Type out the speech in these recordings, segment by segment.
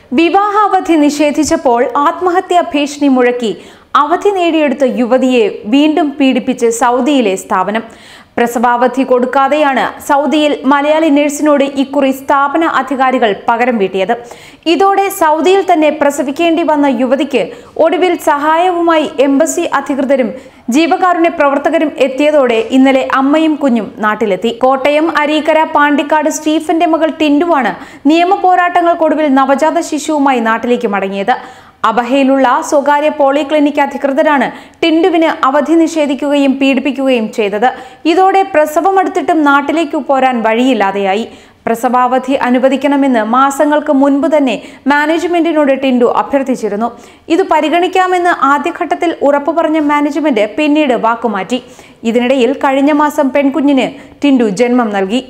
വിവാഹാവധി നിഷേധിച്ചപ്പോൾ ആത്മഹത്യാ ഭീഷണി മുഴക്കി അവധി നേടിയെടുത്ത യുവതിയെ വീണ്ടും പീഡിപ്പിച്ച് സൗദിയിലെ സ്ഥാപനം. പ്രസവാവധി കൊടുക്കാതെയാണ് സൗദിയിൽ മലയാളി നഴ്സിനോട് ഇക്കുറി സ്ഥാപന അധികാരികൾ പകരം വീട്ടിയത്. ഇതോടെ സൗദിയിൽ തന്നെ പ്രസവിക്കേണ്ടി വന്ന യുവതിക്ക് ഒടുവിൽ സഹായവുമായി എംബസി അധികൃതരും ജീവകാരുണ്യ പ്രവർത്തകരും എത്തിയതോടെ ഇന്നലെ അമ്മയും കുഞ്ഞും നാട്ടിലെത്തി. കോട്ടയം അരീക്കര പാണ്ടിക്കാട് സ്റ്റീഫന്റെ മകൾ ടിൻഡുവാണ് നിയമ പോരാട്ടങ്ങൾക്കൊടുവിൽ നവജാത ശിശുവുമായി നാട്ടിലേക്ക് മടങ്ങിയത്. അബഹയിലുള്ള സ്വകാര്യ പോളിക്ലിനിക് അധികൃതരാണ് ടിൻഡുവിന് അവധി നിഷേധിക്കുകയും പീഡിപ്പിക്കുകയും ചെയ്തത്. ഇതോടെ പ്രസവമെടുത്തിട്ടും നാട്ടിലേക്ക് പോരാൻ വഴിയില്ലാതെയായി. പ്രസവാവധി അനുവദിക്കണമെന്ന് മാസങ്ങൾക്ക് മുൻപ് തന്നെ മാനേജ്മെന്റിനോട് ടിൻഡു അഭ്യർത്ഥിച്ചിരുന്നു. ഇത് പരിഗണിക്കാമെന്ന് ആദ്യഘട്ടത്തിൽ ഉറപ്പു പറഞ്ഞ മാനേജ്മെന്റ് പിന്നീട് വാക്കുമാറ്റി. ഇതിനിടയിൽ കഴിഞ്ഞ മാസം പെൺകുഞ്ഞിന് ടിൻഡു ജന്മം നൽകി.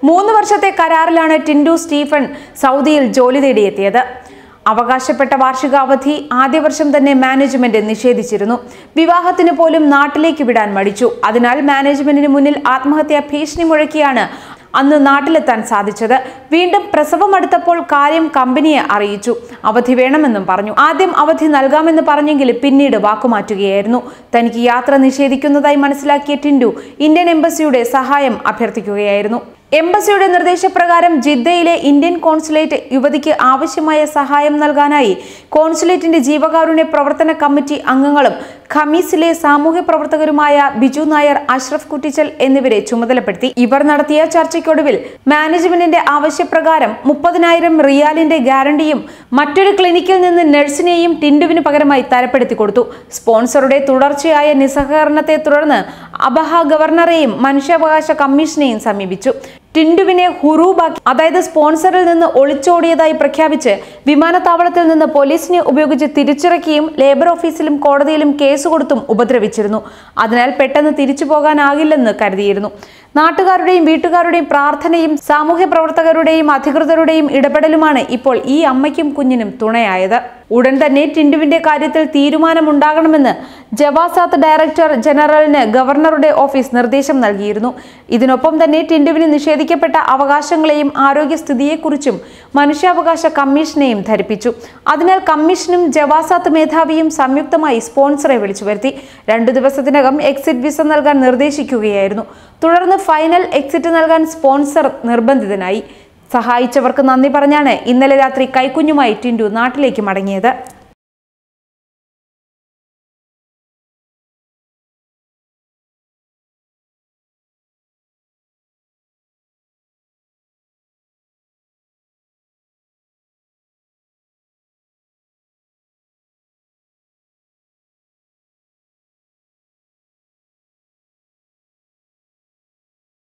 3 വർഷത്തെ കരാറിലാണ് ടിൻഡു സ്റ്റീഫൻ സൗദിയിൽ ജോലി തേടിയെത്തിയത്. അവകാശപ്പെട്ട വാർഷികാവധി ആദ്യ വർഷം തന്നെ മാനേജ്മെന്റ് നിഷേധിച്ചിരുന്നു. വിവാഹത്തിന് പോലും നാട്ടിലേക്ക് വിടാൻ മടിച്ചു. അതിനാൽ മാനേജ്മെന്റിന് മുന്നിൽ ആത്മഹത്യാ ഭീഷണി മുഴക്കിയാണ് അന്ന് നാട്ടിലെത്താൻ സാധിച്ചത്. വീണ്ടും പ്രസവം അടുത്തപ്പോൾ കാര്യം കമ്പനിയെ അറിയിച്ചു. അവധി വേണമെന്നും പറഞ്ഞു. ആദ്യം അവധി നൽകാമെന്ന് പറഞ്ഞെങ്കിലും പിന്നീട് വാക്കുമാറ്റുകയായിരുന്നു. തനിക്ക് യാത്ര നിഷേധിക്കുന്നതായി മനസ്സിലാക്കിയ ടിൻഡു ഇന്ത്യൻ എംബസിയുടെ സഹായം അഭ്യർത്ഥിക്കുകയായിരുന്നു. എംബസിയുടെ നിർദ്ദേശപ്രകാരം ജിദ്ദയിലെ ഇന്ത്യൻ കോൺസുലേറ്റ് യുവതിക്ക് ആവശ്യമായ സഹായം നൽകാനായി കോൺസുലേറ്റിന്റെ ജീവകാരുണ്യ പ്രവർത്തന കമ്മിറ്റി അംഗങ്ങളും ഖമീസിലെ സാമൂഹ്യ പ്രവർത്തകരുമായ ബിജു നായർ, അഷ്റഫ് കുറ്റിച്ചൽ എന്നിവരെ ചുമതലപ്പെടുത്തി. ഇവർ നടത്തിയ ചർച്ചയ്ക്കൊടുവിൽ മാനേജ്മെന്റിന്റെ ആവശ്യപ്രകാരം 30,000 റിയാലിന്റെ ഗ്യാരണ്ടിയും മറ്റൊരു ക്ലിനിക്കിൽ നിന്ന് നഴ്സിനെയും ടിൻഡുവിന് പകരമായി തരപ്പെടുത്തി കൊടുത്തു. സ്പോൺസറുടെ തുടർച്ചയായ നിസ്സഹകരണത്തെ തുടർന്ന് അബഹ ഗവർണറെയും മനുഷ്യാവകാശ കമ്മീഷനെയും സമീപിച്ചു. ടിൻഡുവിനെ ഹുറൂബാക്കി, അതായത് സ്പോൺസറിൽ നിന്ന് ഒളിച്ചോടിയതായി പ്രഖ്യാപിച്ച് വിമാനത്താവളത്തിൽ നിന്ന് പോലീസിനെ ഉപയോഗിച്ച് തിരിച്ചിറക്കിയും ലേബർ ഓഫീസിലും കോടതിയിലും കേസ് കൊടുത്തും ഉപദ്രവിച്ചിരുന്നു. അതിനാൽ പെട്ടെന്ന് തിരിച്ചു പോകാനാകില്ലെന്ന് കരുതിയിരുന്നു. നാട്ടുകാരുടെയും വീട്ടുകാരുടെയും പ്രാർത്ഥനയും സാമൂഹ്യ പ്രവർത്തകരുടെയും അധികൃതരുടെയും ഇടപെടലുമാണ് ഇപ്പോൾ ഈ അമ്മയ്ക്കും കുഞ്ഞിനും തുണയായത്. ഉടൻ തന്നെ ടിൻഡുവിന്റെ കാര്യത്തിൽ തീരുമാനമുണ്ടാകണമെന്ന് ജവാസാത്ത് ഡയറക്ടർ ജനറലിന് ഗവർണറുടെ ഓഫീസ് നിർദ്ദേശം നൽകിയിരുന്നു. ഇതിനൊപ്പം തന്നെ ടിൻഡുവിന് നിഷേധിക്കപ്പെട്ട അവകാശങ്ങളെയും ആരോഗ്യസ്ഥിതിയെക്കുറിച്ചും മനുഷ്യാവകാശ കമ്മീഷനെയും ധരിപ്പിച്ചു. അതിനാൽ കമ്മീഷനും ജവാസാത്ത് മേധാവിയും സംയുക്തമായി സ്പോൺസറെ വിളിച്ചു വരുത്തി 2 ദിവസത്തിനകം എക്സിറ്റ് വിസ നൽകാൻ നിർദ്ദേശിക്കുകയായിരുന്നു. തുടർന്ന് ഫൈനൽ എക്സിറ്റ് നൽകാൻ സ്പോൺസർ നിർബന്ധിതനായി. സഹായിച്ചവർക്ക് നന്ദി പറഞ്ഞാണ് ഇന്നലെ രാത്രി കൈക്കുഞ്ഞുമായി ടിൻഡു നാട്ടിലേക്ക് മടങ്ങിയത്.